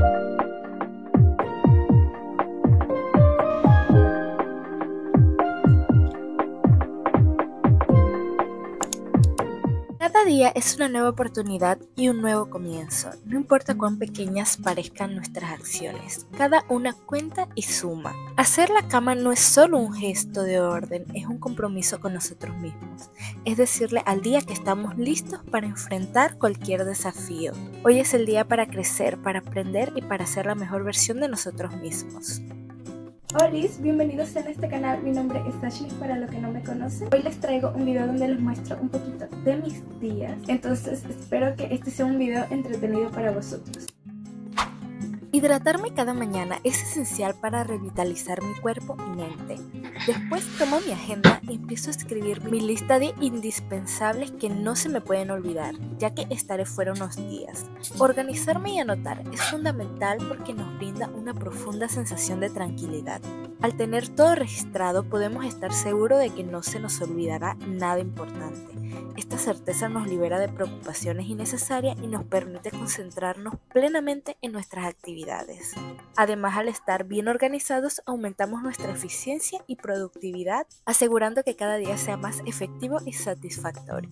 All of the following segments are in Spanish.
Cada día es una nueva oportunidad y un nuevo comienzo, no importa cuán pequeñas parezcan nuestras acciones, cada una cuenta y suma. Hacer la cama no es solo un gesto de orden, es un compromiso con nosotros mismos, es decirle al día que estamos listos para enfrentar cualquier desafío. Hoy es el día para crecer, para aprender y para ser la mejor versión de nosotros mismos. Hola, bienvenidos a este canal, mi nombre es Ashley para los que no me conocen. Hoy les traigo un video donde les muestro un poquito de mis días, entonces espero que este sea un video entretenido para vosotros. Hidratarme cada mañana es esencial para revitalizar mi cuerpo y mente. Después tomo mi agenda y empiezo a escribir mi lista de indispensables que no se me pueden olvidar, ya que estaré fuera unos días. Organizarme y anotar es fundamental porque nos brinda una profunda sensación de tranquilidad. Al tener todo registrado podemos estar seguros de que no se nos olvidará nada importante. Esta certeza nos libera de preocupaciones innecesarias y nos permite concentrarnos plenamente en nuestras actividades. Además, al estar bien organizados, aumentamos nuestra eficiencia y productividad, asegurando que cada día sea más efectivo y satisfactorio.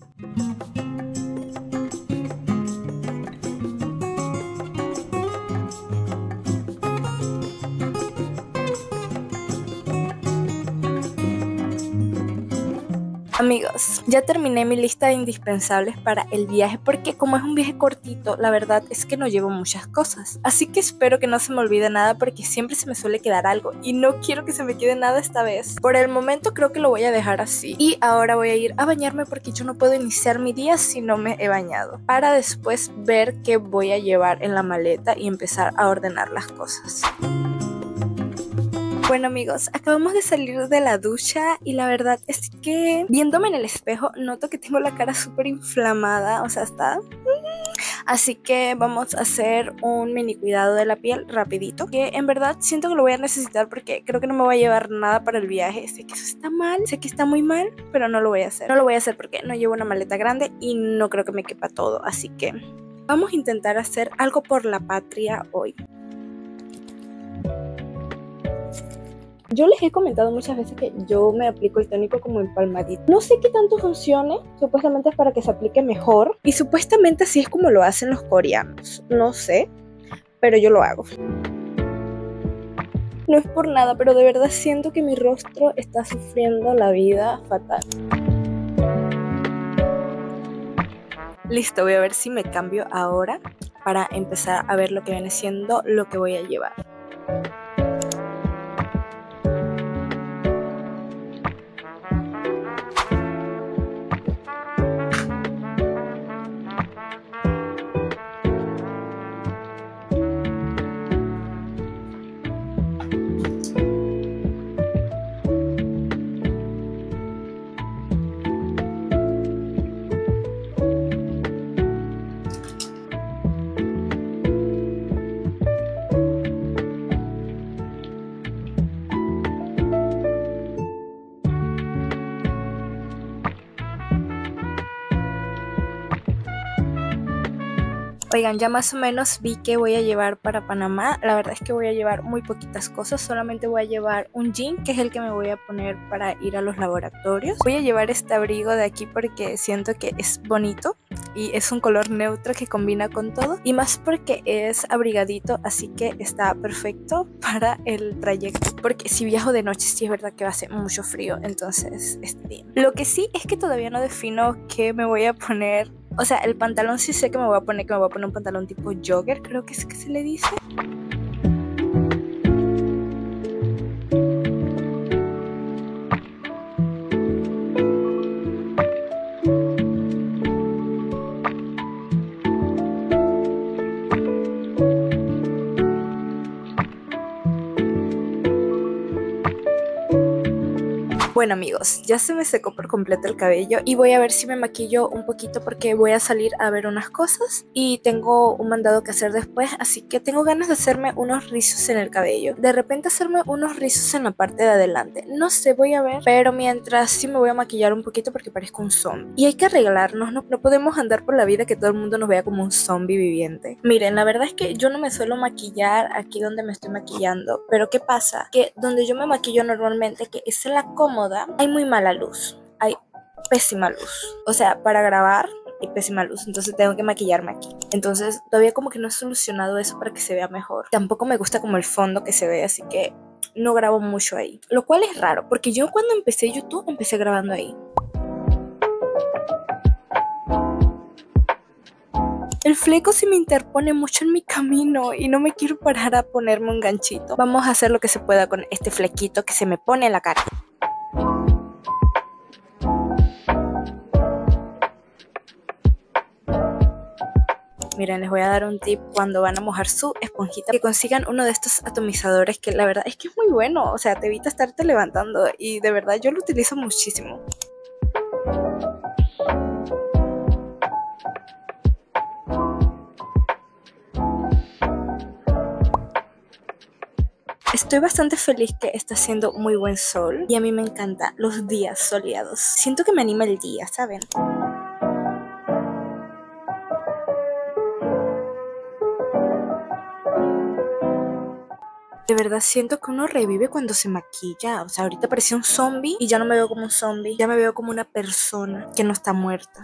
Amigos, ya terminé mi lista de indispensables para el viaje porque como es un viaje cortito, la verdad es que no llevo muchas cosas. Así que espero que no se me olvide nada porque siempre se me suele quedar algo y no quiero que se me quede nada esta vez. Por el momento creo que lo voy a dejar así. Y ahora voy a ir a bañarme porque yo no puedo iniciar mi día si no me he bañado. Para después ver qué voy a llevar en la maleta y empezar a ordenar las cosas. Bueno amigos, acabamos de salir de la ducha y la verdad es que viéndome en el espejo noto que tengo la cara súper inflamada, o sea, está... Así que vamos a hacer un mini cuidado de la piel rapidito, que en verdad siento que lo voy a necesitar porque creo que no me voy a llevar nada para el viaje. Sé que eso está mal, sé que está muy mal, pero no lo voy a hacer. No lo voy a hacer porque no llevo una maleta grande y no creo que me quepa todo, así que vamos a intentar hacer algo por la patria hoy. Yo les he comentado muchas veces que yo me aplico el tónico como empalmadito. No sé qué tanto funcione, supuestamente es para que se aplique mejor. Y supuestamente así es como lo hacen los coreanos. No sé, pero yo lo hago. No es por nada, pero de verdad siento que mi rostro está sufriendo la vida fatal. Listo, voy a ver si me cambio ahora para empezar a ver lo que viene siendo lo que voy a llevar. Oigan, ya más o menos vi que voy a llevar para Panamá. La verdad es que voy a llevar muy poquitas cosas. Solamente voy a llevar un jean, que es el que me voy a poner para ir a los laboratorios. Voy a llevar este abrigo de aquí porque siento que es bonito y es un color neutro que combina con todo. Y más porque es abrigadito, así que está perfecto para el trayecto. Porque si viajo de noche sí es verdad que va a hacer mucho frío, entonces está bien. Lo que sí es que todavía no defino qué me voy a poner. O sea, el pantalón sí sé que me voy a poner un pantalón tipo jogger, creo que es que se le dice. Bueno amigos, ya se me secó por completo el cabello y voy a ver si me maquillo un poquito porque voy a salir a ver unas cosas y tengo un mandado que hacer después, así que tengo ganas de hacerme unos rizos en el cabello. De repente hacerme unos rizos en la parte de adelante. No sé, voy a ver, pero mientras sí me voy a maquillar un poquito porque parezco un zombie. Y hay que arreglarnos, no podemos andar por la vida que todo el mundo nos vea como un zombie viviente. Miren, la verdad es que yo no me suelo maquillar aquí donde me estoy maquillando, pero ¿qué pasa? Que donde yo me maquillo normalmente, que es en la cómoda, hay muy mala luz, hay pésima luz, o sea, para grabar hay pésima luz, entonces tengo que maquillarme aquí. Entonces todavía como que no he solucionado eso para que se vea mejor. Tampoco me gusta como el fondo que se ve, así que no grabo mucho ahí, lo cual es raro porque yo cuando empecé YouTube empecé grabando ahí. El fleco se me interpone mucho en mi camino y no me quiero parar a ponerme un ganchito. Vamos a hacer lo que se pueda con este flequito que se me pone en la cara. Miren, les voy a dar un tip cuando van a mojar su esponjita, que consigan uno de estos atomizadores que la verdad es que es muy bueno, o sea, te evita estarte levantando y de verdad yo lo utilizo muchísimo. Estoy bastante feliz que está haciendo muy buen sol y a mí me encantan los días soleados. Siento que me anima el día, ¿saben? De verdad siento que uno revive cuando se maquilla. O sea, ahorita parecía un zombie y ya no me veo como un zombie. Ya me veo como una persona que no está muerta.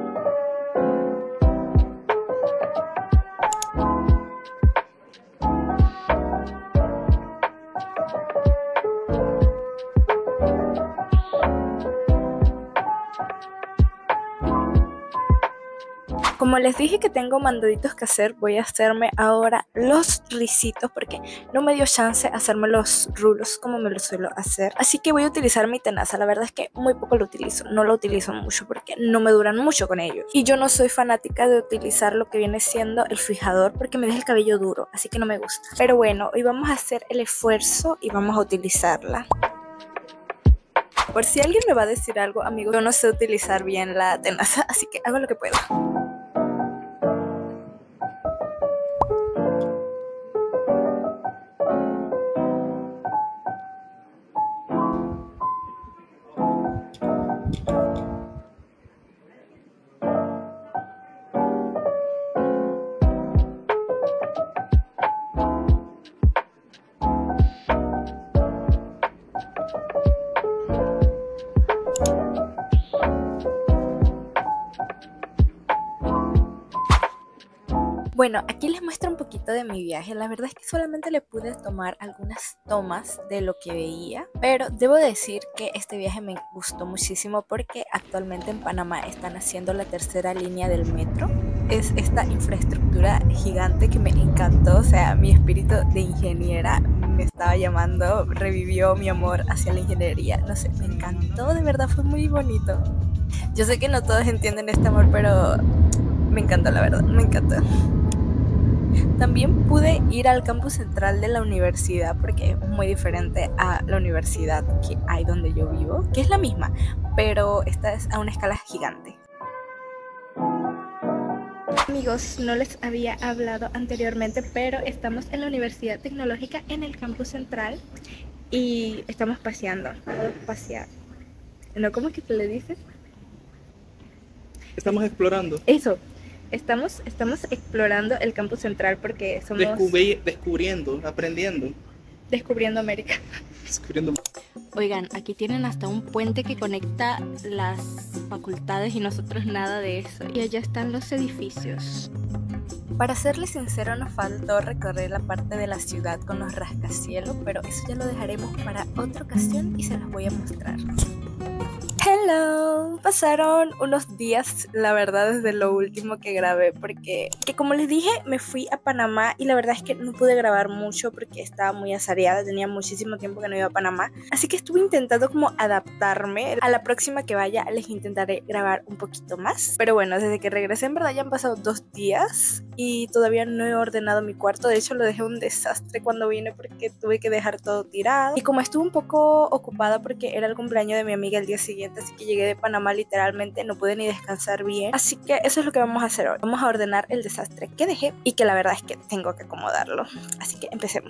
Como les dije que tengo mandaditos que hacer, voy a hacerme ahora los risitos porque no me dio chance hacerme los rulos como me lo suelo hacer. Así que voy a utilizar mi tenaza. La verdad es que muy poco lo utilizo, no lo utilizo mucho porque no me duran mucho con ellos. Y yo no soy fanática de utilizar lo que viene siendo el fijador porque me deja el cabello duro, así que no me gusta. Pero bueno, hoy vamos a hacer el esfuerzo y vamos a utilizarla. Por si alguien me va a decir algo, amigos, yo no sé utilizar bien la tenaza, así que hago lo que puedo. Bueno, aquí les muestro un poquito de mi viaje. La verdad es que solamente le pude tomar algunas tomas de lo que veía, pero debo decir que este viaje me gustó muchísimo porque actualmente en Panamá están haciendo la tercera línea del metro. Es esta infraestructura gigante que me encantó, o sea, mi espíritu de ingeniera me estaba llamando, revivió mi amor hacia la ingeniería. No sé, me encantó, de verdad fue muy bonito. Yo sé que no todos entienden este amor, pero me encantó, la verdad, me encantó. También pude ir al campus central de la universidad porque es muy diferente a la universidad que hay donde yo vivo, que es la misma, pero esta es a una escala gigante. Amigos, no les había hablado anteriormente, pero estamos en la Universidad Tecnológica en el campus central y estamos paseando, pasear. ¿No? ¿Cómo es que te le dices? Estamos explorando. Eso. Estamos explorando el campus central porque somos... Descubriendo, aprendiendo. Descubriendo América. Descubriendo. Oigan, aquí tienen hasta un puente que conecta las facultades y nosotros nada de eso. Y allá están los edificios. Para serles sincero, nos faltó recorrer la parte de la ciudad con los rascacielos, pero eso ya lo dejaremos para otra ocasión y se los voy a mostrar. Hello, pasaron unos días, la verdad, desde lo último que grabé, porque como les dije, me fui a Panamá y la verdad es que no pude grabar mucho porque estaba muy azareada, tenía muchísimo tiempo que no iba a Panamá, así que estuve intentando como adaptarme. A la próxima que vaya les intentaré grabar un poquito más, pero bueno, desde que regresé en verdad ya han pasado 2 días y todavía no he ordenado mi cuarto. De hecho lo dejé un desastre cuando vine porque tuve que dejar todo tirado, y como estuve un poco ocupada porque era el cumpleaños de mi amiga el día siguiente, así que llegué de Panamá literalmente, no pude ni descansar bien, así que eso es lo que vamos a hacer hoy. Vamos a ordenar el desastre que dejé y que la verdad es que tengo que acomodarlo, así que empecemos.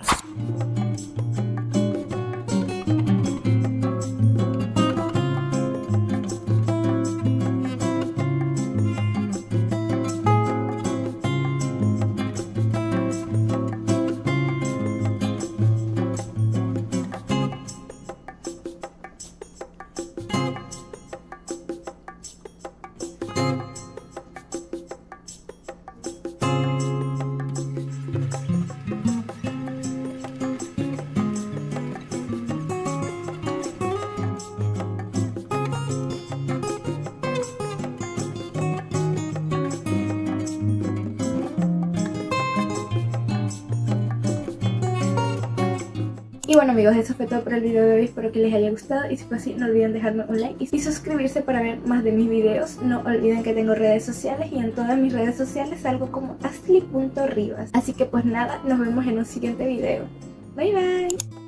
Y bueno amigos, eso fue todo por el video de hoy, espero que les haya gustado y si fue así no olviden dejarme un like y suscribirse para ver más de mis videos. No olviden que tengo redes sociales y en todas mis redes sociales salgo como ashley.rivas. Así que pues nada, nos vemos en un siguiente video. Bye bye.